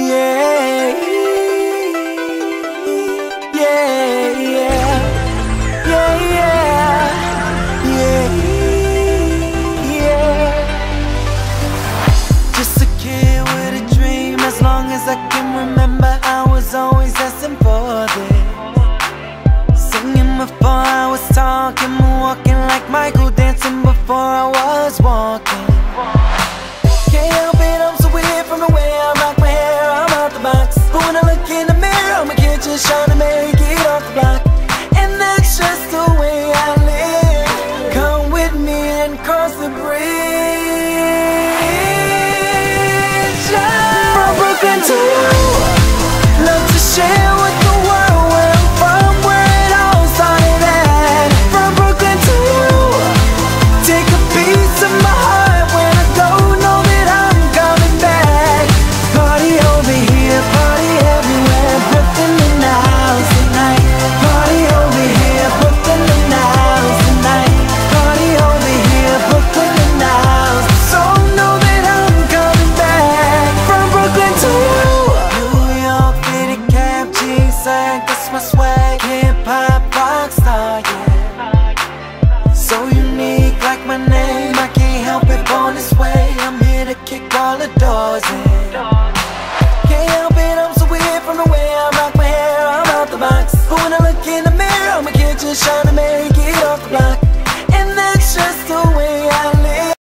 Yeah, yeah, yeah, yeah, yeah, yeah. Just a kid with a dream. As long as I can remember, I was always asking for this. Singing before I was talking, walking like Michael, dancing before I was walking. Can't help it, I'm so weird from the way I rock my hair. I'm out the box, but when I look in the mirror, I'm a kid just trying to make it off the block. And that's just the way I live. Come with me and cross the bridge. From Brooklyn to you, love to share with the world where I'm from, where it all started at. From Brooklyn to you, take a piece of my heart when I go, know that I'm coming back. Party over here, party everywhere, Brooklyn in the house tonight. Party over here, Brooklyn in the house tonight. Party over here, Brooklyn in the house. So know that I'm coming back. From Brooklyn to you, New York, fitted cap, G-Sack, that's my swag. Hip-hop